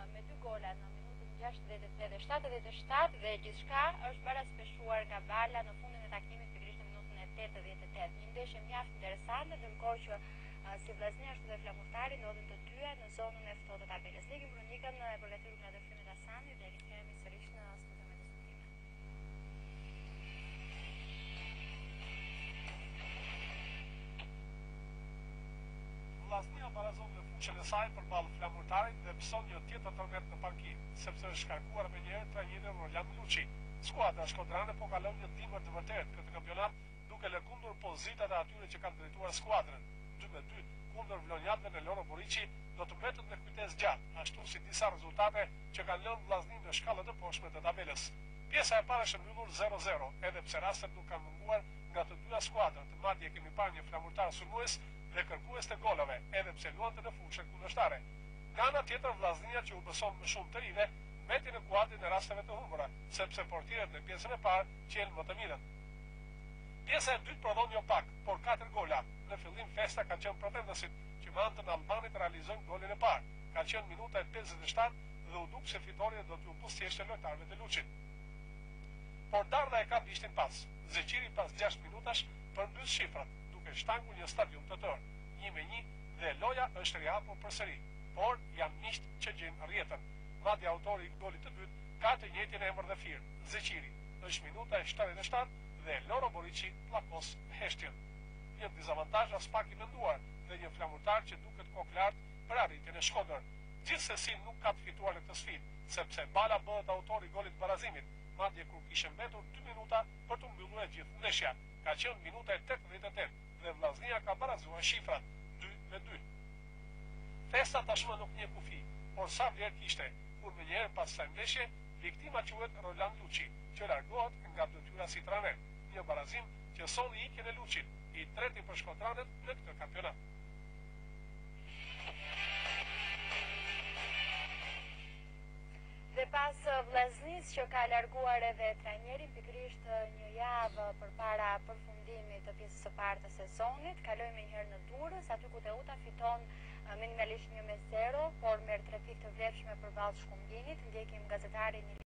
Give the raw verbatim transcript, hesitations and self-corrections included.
me dy gola në minutën gjashtëdhjetë e tre dhe shtatëdhjetë e shtatë dhe gjithçka është bërë speshuar nga Bala në fundin e takimit pikërisht në minutën e tetëdhjetë e tetë. Një ndeshje mjaft interesante, ndërkohë që uh, si Vllaznia ashtu dhe Flamurtari ndodhen të dyja në zonën e ftohtë të tabelës. Ligën kronikën e përgatitur nga Delfini Rasani dhe rikthehemi sërish në studion me diskutime. Vllaznia barazon në fushën e saj përballë Flamurtarit dhe mëson një tjetër tërmet në pankinë, sepse është shkarkuar me njëherë trajneri Roland Luçi. Skuadra shkodrane po kalon një dimër të vërtetë këtë kampionat, duke lëkundur pozitat e atyre që kanë drejtuar skuadrën. dy me dy kundër vlonjatëve në Loro Boriçi do të mbetet me kujtesë gjatë, ashtu si disa rezultate që kanë lënë Vllaznin në shkallët e poshtme të tabelës. Pjesa e parë është mbyllur zero zero, edhe pse rastet nuk kanë munguar nga të dyja skuadrat. Madje kemi parë një Flamurtar sulmues dhe kërkues të golave, edhe pse luante në fushën kundërshtare. Nga ana tjetër, Vllaznia që u beson më shumë të rive, mbeti në kuadrin e rasteve të humbura, sepse portierët në pjesën e parë qelën më të mirën. Pjesa e dytë prodhon jo pak, por katër gola. Në fillim festa kanë qenë pretendësit, që me anë të Albanit realizojnë golin e parë. Ka qenë minuta e pesëdhjetë e shtatë dhe u duk se fitoria do t'u buzëqeshte lojtarëve të Luçit. Por Darda e ka bishtin pas. Zeqiri pas gjashtë minutash përmbys shifrat, duke shtangur një stadium të tërë, një me një, dhe loja është rihapur përsëri, por janë miqt që gjejnë rrjetën. Madje autori i golit të dytë ka të njëjtin emër dhe firmë, Zeqiri. Është minuta e shtatëdhjetë e shtatë dhe Loro Boriçi pllakos heshtjen. Një dizavantazh as pak i menduar dhe një Flamurtar që duket kokë lart për arritjen e Shkodër. Gjithsesi nuk ka të fituar në këtë sfidë, sepse Bala bëhet autori i golit barazimit, madje kur kishte mbetur dy minuta për të mbyllur e gjithë ndeshja. Ka qenë minuta e tetëdhjetë e tetë dhe Vllaznia ka barazuar shifrat dy me dy. Festa tashmë nuk njeh kufi, por sa vlerë kishte, kur më njëherë pas kësaj ndeshje, viktima quhet Roland Luçi, që largohet nga detyra si trajner, një barazim që solli ikjen e Luçit, i treti për shkodranet në këtë kampionat. Dhe pas Vllaznis që ka larguar edhe trajnerin pikërisht një javë përpara përfundimit të pjesës së parë të sezonit, kalojmë njëherë në Durrës, aty ku Teuta fiton minimalisht një me zero, por merr tre pikë të vlefshme përballë Shkumbinit. Ndjekim gazetarin